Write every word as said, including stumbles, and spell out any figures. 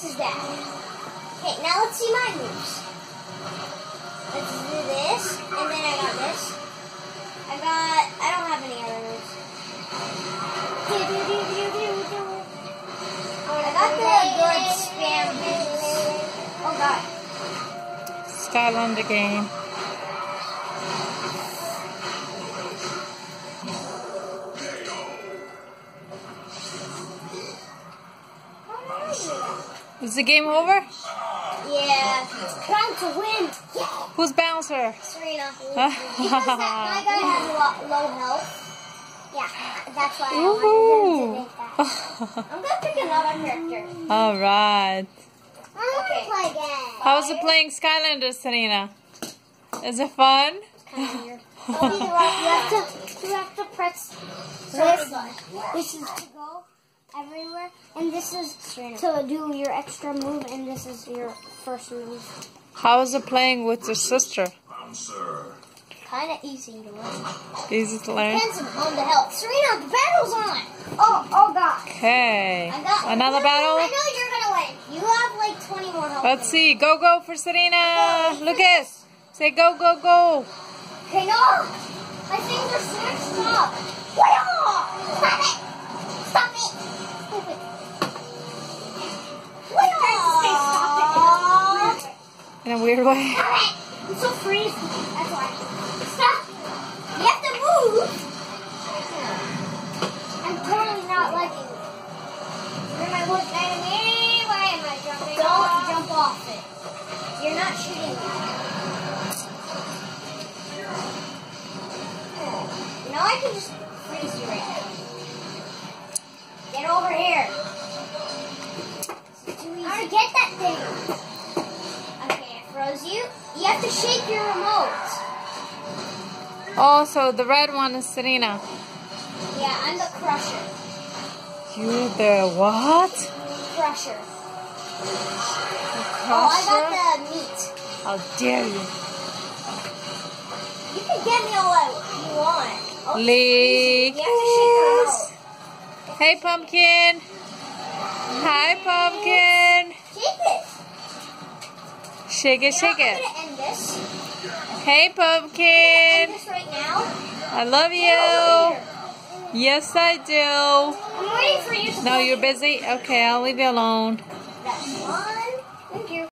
this is that. Okay, now let's see my moves. Let's do this, and then I got this. I got, I don't have any other moves. Do, do, do, do, do, do. I got the good spam moves. Oh god. Skylander game. Is the game over? Yeah. Trying to win. Yeah. Who's Bouncer? Serena. Because that my guy has a lot, low health. Yeah, that's why I wanted him to make that. I'm going to pick another character. Alright. I want to play again. How's it playing Skylanders, Serena? Is it fun? It's kind of weird. Oh, you, have to, you have to press this. This is to go everywhere, and this is to do your extra move, and this is your first move. How is it playing with your sister? Kind of easy to learn. Easy to learn? Depends on the health. Serena, the battle's on. Oh, oh god. Okay. I got Another I battle? know you're going to win. You have like twenty more health. Let's see. Go, go for Serena. Lucas, say go, go, go. Okay, no. My things are switched up. Stop it. Stop it. Stupid. Stop it. In a weird way. Stop it. I'm so freezing. That's why. Stop. You have to move. I'm totally not liking it. You're my worst enemy. Why am I jumping Don't off? Don't jump off it. You're not shooting me. You know I can just freeze you right now. Get over here. It's too easy. Alright, get that thing. Okay, I froze you. You have to shake your remote. Oh, so the red one is Serena. Yeah, I'm the crusher. You're the what? Crusher. The Oh, I crusher? got the meat. How dare you? You can get me all you want. Oh, Lee. you have to shake your remote. Hey, Pumpkin. Hi, Pumpkin. Shake it. Shake it, shake You know, it. I'm going to end this. Hey, End Pumpkin. this right now. I love Get over you. here. Yes, I do. I'm waiting for you to No, play you're it. busy? Okay, I'll leave you alone. That's one. Thank you.